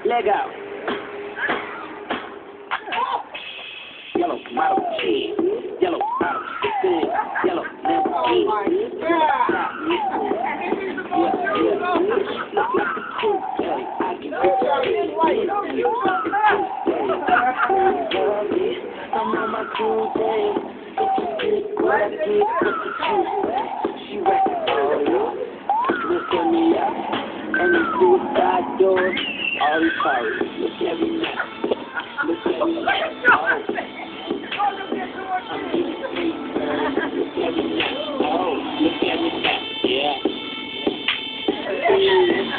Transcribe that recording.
Leg out. Yellow model cheese. Yellow model 16. Yellow Lamborghini. Look like the cool day. I can I'm on my cool day. What I did, she wrecked all look at me out. And the suicide doors, all these cars. Look at me now. Look at me now. I'm getting free, look at me now. Oh, look at me now. Yeah.